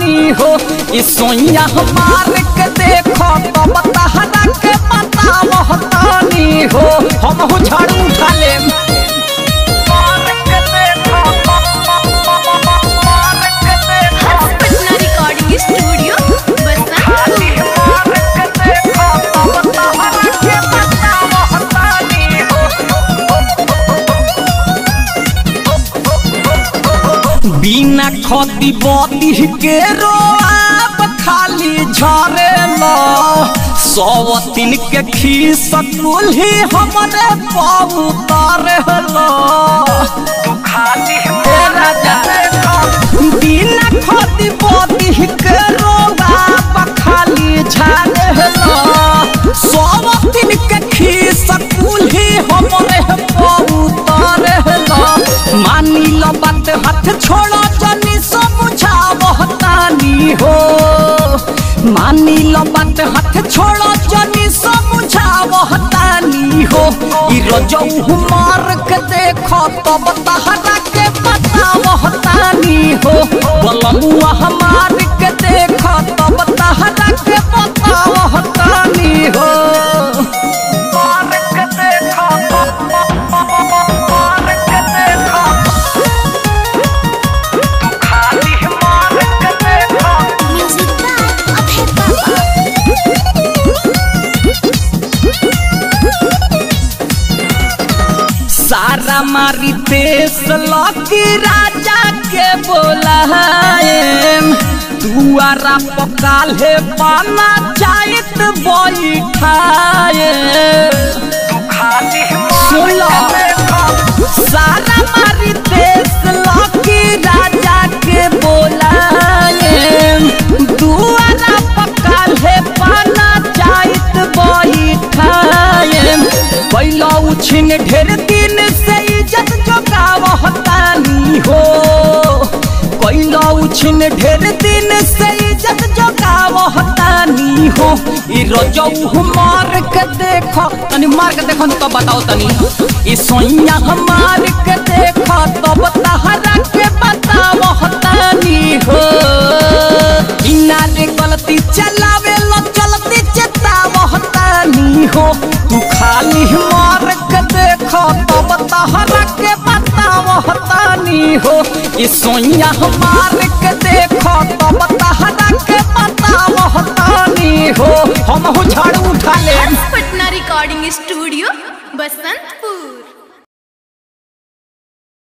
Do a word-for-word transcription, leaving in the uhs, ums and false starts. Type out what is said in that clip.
तानी हो। इस सोइया मार के देखो तो बताहरा के बतावो तानी हो। हम हो झाड़ू उठा ले बिना खती बती के रोआब खाली झरे लो। सौ तीन के खीस कुल्ही हमरे पाऊ तारे लो। बिना खती बती के रोआब खाली झरे लो। सौ तीन के खीस कुल्ही हमरे पाऊ तारे लो। मानी लो बात हाथ छोड़ो जनी समझावो तानी हो। मानी लो बात हाथ छोड़ो जनी समझावो तानी हो। ई रजऊ मार के देखो तो बताहरा के बतावो तानी हो। बलमुआ हमार के देखो तो बताहरा के बतावो तानी हो। सारा मारी देश लकी राजा के बोलाएम। दुआरा पकाले पाना चाहत बैठाए। सुनो सारा मारी देश लकी राजा के बोलाएम। दुआरा पकाले पाना चाहत बैठाए। पहला उछिन ढेर दिन से इज्जत जोगावो तानी हो। पहला उछिन ढेर दिन से इज्जत जोगावो तानी हो। ई रजऊ मार के देखो तनी मार के देखो तो बताओ तनी। ई सोइया मार के देखो तो बताहरा के बतावो तानी हो। इना रे गलती चलावे लो चलती चेतावो तानी हो। तू खाली मार के देखो तो बताहरा के बतावो तानी हो। ई सोइया मार के देखो तो बताहरा के बतावो तानी हो। हम हो झाड़ू उठा ले पटना रिकॉर्डिंग स्टूडियो बसंतपुर।